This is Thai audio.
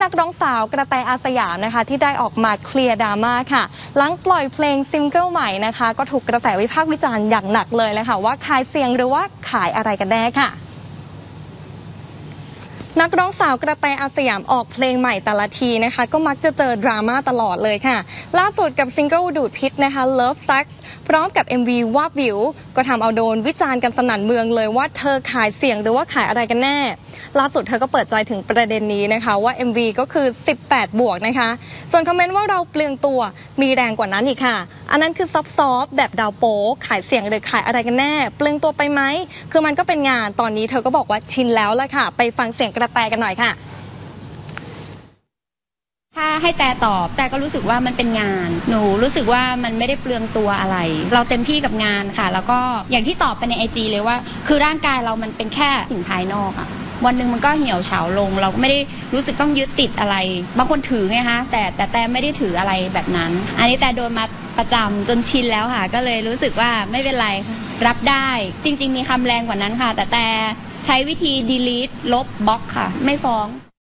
นักร้องสาวกระแตอาสยามนะคะที่ได้ออกมาเคลียร์ดราม่าค่ะหลังปล่อยเพลงซิงเกิลใหม่นะคะก็ถูกกระแสวิพากษ์วิจารณ์อย่างหนักเลยเลยค่ะว่าขายเสียงหรือว่าขายอะไรกันแน่ค่ะนักร้องสาวกระแตอาสยามออกเพลงใหม่แต่ละทีนะคะก็มักจะเจอดราม่าตลอดเลยค่ะล่าสุดกับซิงเกิลดูดพิษนะคะ Love Sucks พร้อมกับ MV วาบวิวก็ทำเอาโดนวิจารณ์กันสนั่นเมืองเลยว่าเธอขายเสียงหรือว่าขายอะไรกันแน่ล่าสุดเธอก็เปิดใจถึงประเด็นนี้นะคะว่า MV ก็คือ18 บวกนะคะส่วนคอมเมนต์ว่าเราเปลืองตัวมีแรงกว่านั้นอีกค่ะอันนั้นคือซอฟต์แบบดาวโป๊ขายเสียงหรือขายอะไรกันแน่เปลืองตัวไปไหมคือมันก็เป็นงานตอนนี้เธอก็บอกว่าชินแล้วละค่ะไปฟังเสียงกระแตกันหน่อยค่ะถ้าให้แต่ตอบแต่ก็รู้สึกว่ามันเป็นงานหนูรู้สึกว่ามันไม่ได้เปลืองตัวอะไรเราเต็มที่กับงานค่ะแล้วก็อย่างที่ตอบไปใน IG เลยว่าคือร่างกายเรามันเป็นแค่สิ่งภายนอกอะวันหนึ่งมันก็เหี่ยวเฉาลงเราก็ไม่ได้รู้สึกต้องยึดติดอะไรบางคนถือไงคะแต่ไม่ได้ถืออะไรแบบนั้นอันนี้แต่โดนมาประจำจนชินแล้วค่ะก็เลยรู้สึกว่าไม่เป็นไรรับได้จริงๆมีคำแรงกว่านั้นค่ะแต่ใช้วิธี delete ลบบล็อกค่ะไม่ฟ้อง